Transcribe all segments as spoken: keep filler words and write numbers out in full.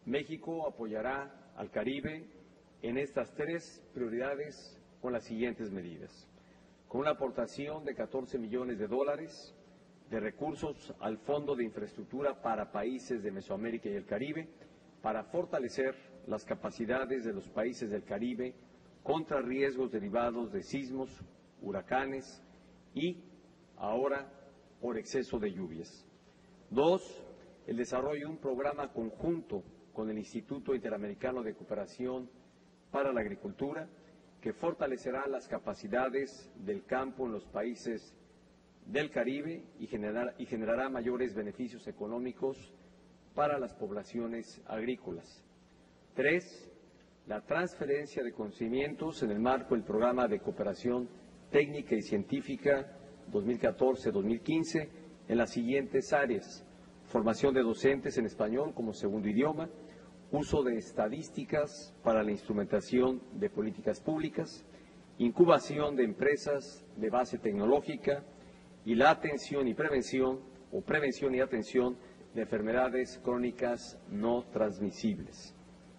México apoyará al Caribe en estas tres prioridades con las siguientes medidas. Con una aportación de catorce millones de dólares de recursos al Fondo de Infraestructura para Países de Mesoamérica y el Caribe, para fortalecer las capacidades de los países del Caribe contra riesgos derivados de sismos, huracanes y, ahora, por exceso de lluvias. Dos, el desarrollo de un programa conjunto con el Instituto Interamericano de Cooperación para la Agricultura, que fortalecerá las capacidades del campo en los países del Caribe y, generar, y generará mayores beneficios económicos para las poblaciones agrícolas. Tres, la transferencia de conocimientos en el marco del Programa de Cooperación Técnica y Científica dos mil catorce a dos mil quince en las siguientes áreas: formación de docentes en español como segundo idioma, uso de estadísticas para la instrumentación de políticas públicas, incubación de empresas de base tecnológica y la atención y prevención o prevención y atención de enfermedades crónicas no transmisibles.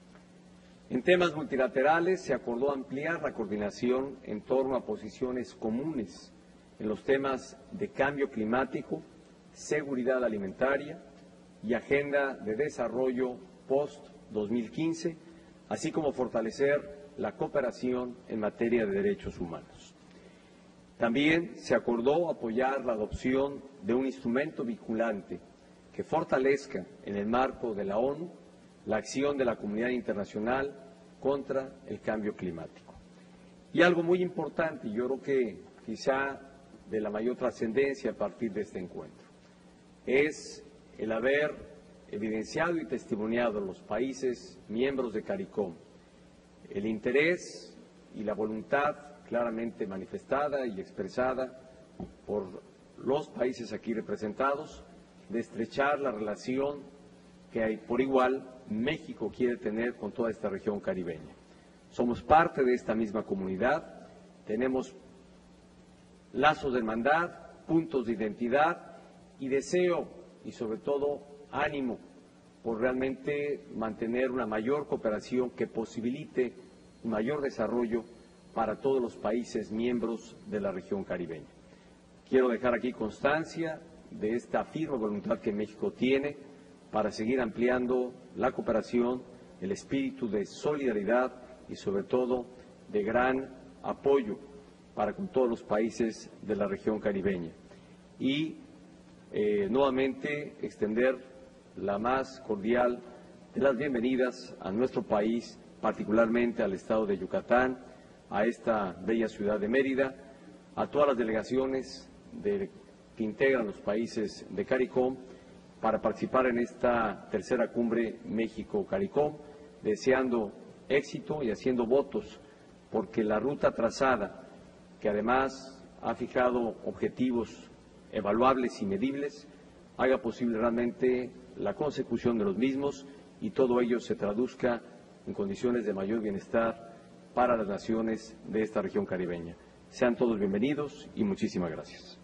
En temas multilaterales se acordó ampliar la coordinación en torno a posiciones comunes en los temas de cambio climático, seguridad alimentaria y agenda de desarrollo post dos mil quince, así como fortalecer la cooperación en materia de derechos humanos. También se acordó apoyar la adopción de un instrumento vinculante que fortalezca en el marco de la ONU la acción de la comunidad internacional contra el cambio climático. Y algo muy importante, yo creo que quizá de la mayor trascendencia a partir de este encuentro, es el haber evidenciado y testimoniado los países miembros de CARICOM el interés y la voluntad claramente manifestada y expresada por los países aquí representados de estrechar la relación que hay, por igual México quiere tener con toda esta región caribeña. Somos parte de esta misma comunidad, tenemos lazos de hermandad, puntos de identidad y deseo y sobre todo ánimo por realmente mantener una mayor cooperación que posibilite un mayor desarrollo para todos los países miembros de la región caribeña. Quiero dejar aquí constancia de esta firme voluntad que México tiene para seguir ampliando la cooperación, el espíritu de solidaridad y sobre todo de gran apoyo para con todos los países de la región caribeña. Y eh, nuevamente extender la más cordial de las bienvenidas a nuestro país, particularmente al estado de Yucatán, a esta bella ciudad de Mérida, a todas las delegaciones de, que integran los países de CARICOM para participar en esta tercera cumbre México-CARICOM, deseando éxito y haciendo votos porque la ruta trazada, que además ha fijado objetivos evaluables y medibles, haga posible realmente la consecución de los mismos y todo ello se traduzca en condiciones de mayor bienestar para las naciones de esta región caribeña. Sean todos bienvenidos y muchísimas gracias.